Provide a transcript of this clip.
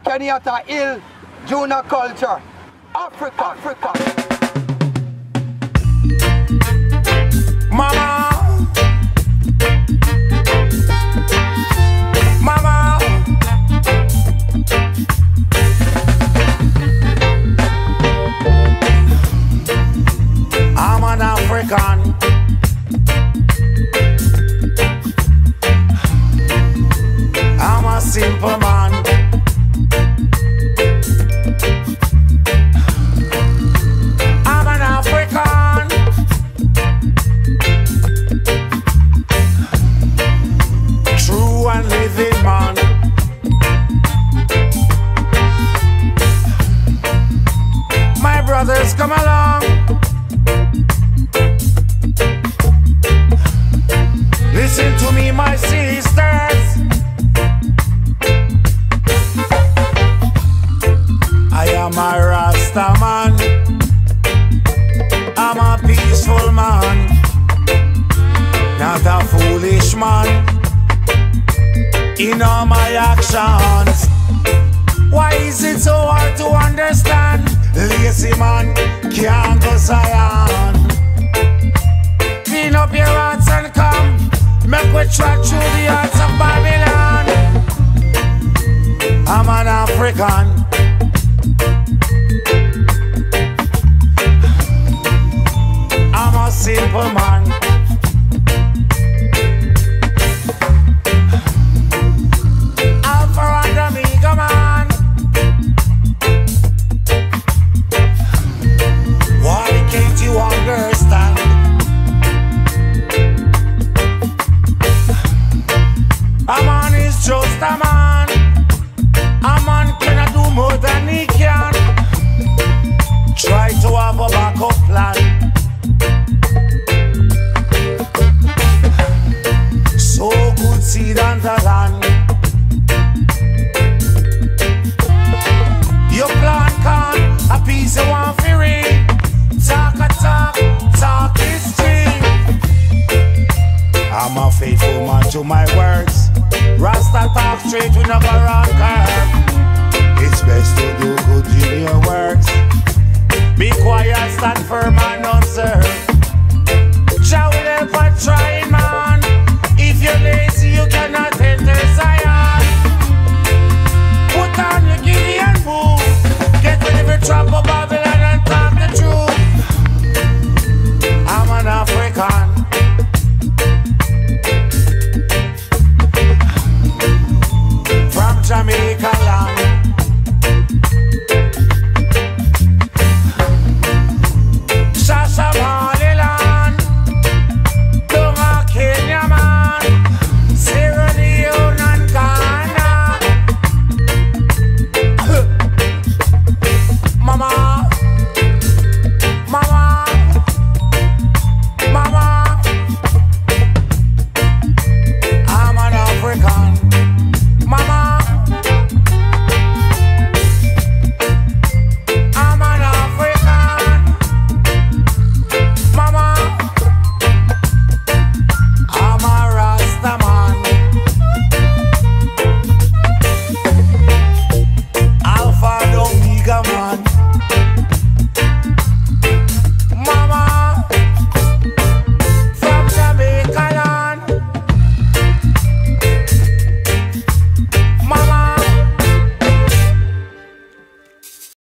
Kenyatta Hill, Juna culture. Africa. Mama. I'm an African. I'm a simple man. I'm an African. True and living man. My brothers, come along. Listen to me, my sisters. I am a Rasta man. I'm a peaceful man, not a foolish man. In all my actions, why is it so hard to understand? Lazy man can't go Zion. Clean up your hearts and come. Make we track through the hearts of Babylon. I'm an African. I'm a simple man.